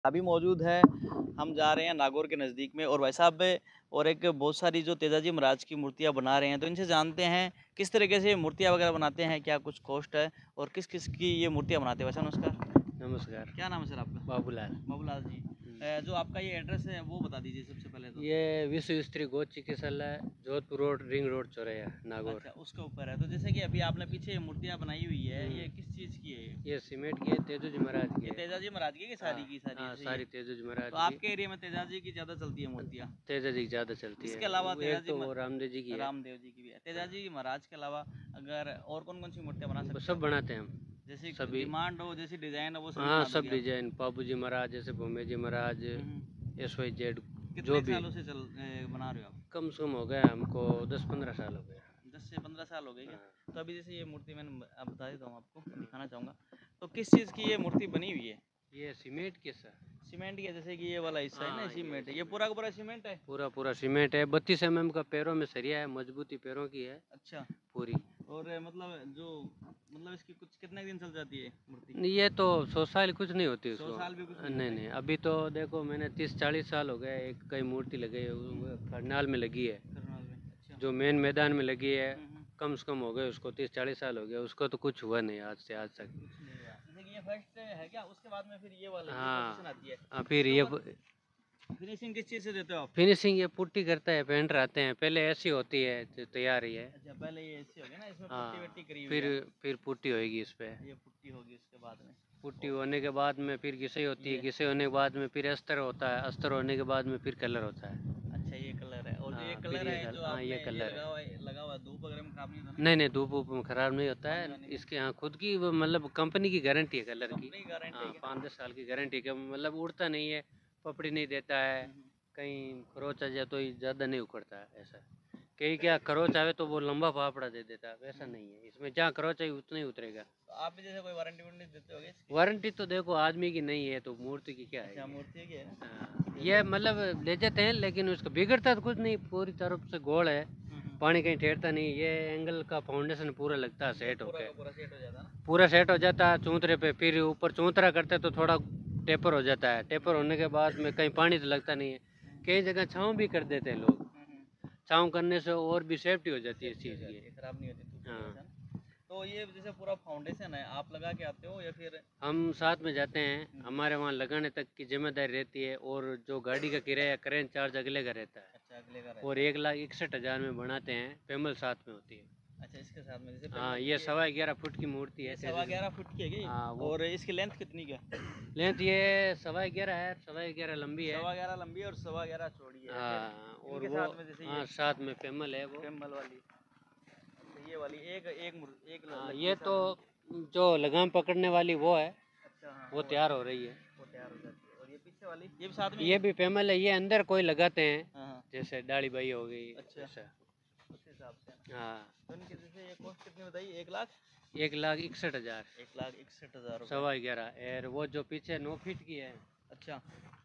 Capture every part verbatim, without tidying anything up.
अभी मौजूद है, हम जा रहे हैं नागौर के नज़दीक में और भाई साहब और एक बहुत सारी जो तेजाजी महाराज की मूर्तियाँ बना रहे हैं, तो इनसे जानते हैं किस तरीके से मूर्तियाँ वगैरह बनाते हैं, क्या कुछ कॉस्ट है और किस किस की ये मूर्तियाँ बनाते हैं। वैसे नमस्कार। नमस्कार। क्या नाम है सर आपका? बाबूलाल। बाबूलाल जी। अ, जो आपका ये एड्रेस है वो बता दीजिए सबसे पहले तो। ये विश्व स्त्री गो चिकित्सालय, Jodhpur road, ring road, Chauraiya, Nagaur. अच्छा, उसके ऊपर है। तो जैसे कि अभी आपने पीछे मूर्तियाँ बनाई हुई है, ये किस चीज़ की है? ये सीमेंट की है, तेजू जी महाराज की ये है। तेजाजी महाराज की कि सारी की सारी? हाँ, जैसे सारी ये तेजू जी तो महाराज आपके की। एरिया में तेजाजी की ज़्यादा चलती है मूर्तियाँ? तेजा जी की ज़्यादा चलती है। इसके अलावा वो एक तेजाजी तो म वो रामदेव जी की है। रामदेव जी की भी है। तेजाजी महाराज के अलावा अगर और कौन-कौन सी मूर्तियाँ बना वो सकते सब हो? बनाते हैं हम, जैसी सभी। डिमांड हो, जैसी डिज़ाइन हो, वो सभी हाँ, बना सब दोगे आप? डिजाइन, बाबू जी महाराज जैसे, भूमे जी महाराज, हुँ, हुँ। एस वाई जेड, जो कितने भी। सालों से चल अ, बना रहे हो आप? कम से कम हो गया हमको दस पंद्रह साल हो गया। दस से पंद्रह साल हो गए क्या? हाँ। तो अभी जैसे ये मूर्ति मैंने ब अब बता देता हूँ आपको, दिखाना चाहूँगा। तो किस चीज़ की ये मूर्ति बनी हुई है? ये सीमेंट के सर। सीमेंट की है, जैसे कि ये वाला हिस्सा है ना, हाँ, ये सीमेंट है। ये सीमेंट। पूरा का पूरा सीमेंट है? पूरा पूरा सीमेंट है। बत्तीस एम एम का पैरों में सरिया है, मजबूती पैरों की है अच्छा। पूरी। और मतलब जो मतलब इसकी कुछ कितने दिन चल जाती है मूर्ति? नहीं, ये तो सौ साल कुछ नहीं होती सौ उसको। साल भी कुछ नहीं नहीं होता नहीं, है? अभी तो देखो मैंने तीस चालीस साल हो गए, एक कई मूर्ति लगी है, वो करनाल में लगी है, करनाल में, अच्छा। जो मेन मैदान में लगी है। हुँ, हुँ। कम से कम हो गए उसको तीस चालीस साल हो गए, उसको तो कुछ हुआ नहीं आज से आज तक। कुछ नहीं हुआ। जैसे कि ये फर्स्ट है क्या? उसके बाद में फिर ये वाला ये पोज़ीशन हाँ। आती है। हाँ, फिर इसके ये ऊपर फिनिशिंग किस चीज़ से देते हो आप? फिनिशिंग ये पुट्टी करता है, पेंटर आते हैं, पहले ऐसी होती है तो तैयार ही है। अच्छा, पहले ये ऐसी हो गया ना, इसमें पुट्टी-वट्टी हाँ, करी हुई फिर है। फिर पुट्टी होएगी इस पे। ये पुट्टी होगी उसके बाद में। पुट्टी ओ होने के बाद में फिर घिसाई होती है, ये घिसाई होने के बाद में फिर अस्तर होता है, अस्तर होने के बाद में फिर कलर होता है। अच्छा, ये कलर है और जो ये हाँ, फिर कलर ये है कल जो हाँ, आपने ये ये कलर लगा है। हुआ है लगा हुआ है, धूप वगैरह में खराब नहीं होता ना? नहीं नहीं, धूप वूप में खराब नहीं होता पानी है वानी में? इसके। यहाँ खुद की वो मतलब कंपनी की गारंटी है कलर की। कंपनी की गारंटी हाँ, है क्या? पाँच दस साल की गारंटी है, मतलब उड़ता नहीं है, पपड़ी नहीं देता है, हुँ, हुँ। कहीं खरोच आ जाए तो ज़्यादा नहीं उखड़ता है ऐसा। कहीं क्या खरोच आवे तो वो लंबा फाफड़ा दे देता है, वैसा नहीं है इसमें, जहाँ खरोच आई उतना ही उतरेगा। तो आप भी जैसे कोई वारंटी-वारंटी देते होगे इसकी? वारंटी तो देखो आदमी की नहीं है तो मूर्ति की क्या है अच्छा, ये। मूर्ति की है ना? हाँ, ये ये तो मतलब ले जाते हैं लेकिन उसका बिगड़ता तो कुछ नहीं, पूरी तरफ से गोल है, हुँ, हुँ। पानी कहीं ठहरता नहीं। ये एंगल का फाउंडेशन पूरा लगता है ये सेट पूरा होके, का पूरा सेट हो जाता है ना? पूरा सेट हो जाता है चूंतरे पे। फिर ऊपर चूंतरा करते तो थोड़ा टेपर हो जाता है, टेपर होने के बाद में कहीं पानी तो लगता नहीं है। कई जगह छाँव भी कर देते हैं लोग, हुँ, हुँ। छाँव करने से और भी सेफ्टी हो जाती है इस सेफ्टी हो चीज़ जाती की। है, खराब नहीं होती धूप हाँ, वगैरह से ना? तो ये जैसे पूरा फाउंडेशन है, आप लगा के आते हो या फिर हम साथ में जाते हैं, हुँ, हमारे वहाँ लगाने तक की जिम्मेदारी रहती है, और जो गाड़ी का किराया क्रेन चार्ज अगले का रहता है। अच्छा अगले का और रहता है? एक लाख इकसठ हज़ार में बनाते हैं, पैमल साथ में होती है। अच्छा, इसके साथ में जैसे हाँ, पेमेंट ये ये सवा ग्यारह फुट की मूर्ति ये है सवा तेजस। ग्यारह फुट की है क्या ये? हाँ, वो और इसकी लेंथ कितनी क्या है? लेंथ ये सवा ग्यारह है, सवा ग्यारह लंबी है। सवा ग्यारह लंबी है और सवा ग्यारह चौड़ी है। हाँ, फिर और इनके वो साथ में जैसे हाँ ये साथ में पैमल है वो। कैमल वाली अच्छा ये वाली एक एक मुर, एक ल- हाँ, लगती ये है तो साथ में। जो लगाम पकड़ने वाली वो है, अच्छा हाँ वो वो तैयार वाली हो रही है। वो तैयार हो जाती है और ये पीछे वाली ये भी साथ में ही ये है? भी पैमल है, ये अंदर कोई लगाते हैं, हाँ हाँ जैसे डाली बाई हो गई अच्छा ऐसा। उस हिसाब से हाँ, तो इनकी जैसे ये कॉस्ट कितनी बताई एक लाख एक लाख इकसठ हजार एक लाख इकसठ हज़ार रुपये सवा ग्यारह। और वो जो पीछे नौ फीट की है, अच्छा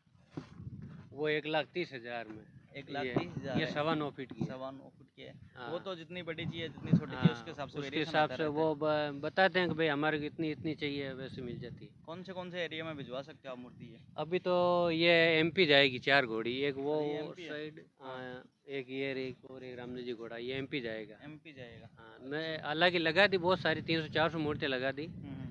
वो एक लाख तीस हजार में। एक लाख ये तीस हज़ार ये है सवा नौ फीट की है। सवा नौ फुट की है वो हाँ। तो जितनी बड़ी चाहिए जितनी छोटी चाहिए उसके हाँ, हिसाब से उसके वेरिएशन हिसाब आता से रहता वो है ब- बताते हैं कि भाई हमारे को इतनी इतनी चाहिए, वैसे मिल जाती है। कौन से कौन से एरिया में भिजवा सकते हो आप मूर्ति ये अभी तो ये एमपी जाएगी चार घोड़ी, एक वो अच्छा ये एमपी है साइड, हाँ एक ये एक और एक रामजी जी घोड़ा, ये एमपी जाएगा। एमपी जाएगा हाँ, मैं हालांकि लगा दी बहुत सारी, तीन सौ चार सौ मूर्तियाँ लगा दी।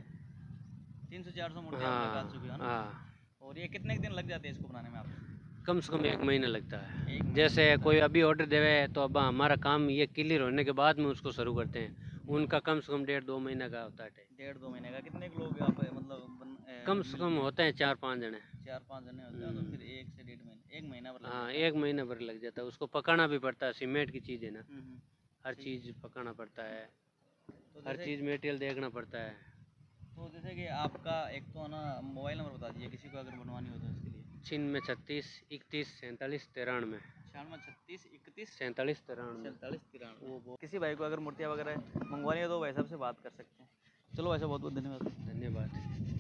तीन सौ चार सौ मूर्ति आप लगा हाँ चुके हो ना हाँ, और ये कितने दिन लग जाते हैं इसको बनाने में आप कम से कम एक महीना लगता एक है। महीना जैसे लगता कोई है अभी ऑर्डर देवे तो अब हमारा काम ये क्लियर होने के बाद में उसको शुरू करते हैं, उनका कम से कम डेढ़ दो महीना का होता है टाइम। डेढ़ दो महीने का कितने के लोग आप मतलब बन, ए, कम से कम मिलके होते हैं चार पाँच जने। चार पाँच जने होते हैं तो फिर एक से डेढ़ महीने एक महीना पर लग हाँ, जाता है एक महीना भर लग जाता है, उसको पकाना भी पड़ता है, सीमेंट की चीज़ है ना, हम्म, हम्म, हर सही है चीज़ पकाना पड़ता है, तो हर जैसे चीज़ मटेरियल देखना पड़ता है। तो जैसे कि आपका एक तो ना मोबाइल नंबर बता दीजिए किसी को अगर बनवानी हो तो इसके लिए छिन्न में छत्तीस इकतीस सैंतालीस तिरानवे छियानवे छत्तीस इकतीस सैंतालीस तिरानवे। सैंतालीस तिरानवे वो वो किसी भाई को अगर मूर्तियाँ वगैरह मंगवानी हो तो भाई साहब से बात कर सकते हैं चलो भाई साहब बहुत बहुत धन्यवाद धन्यवाद।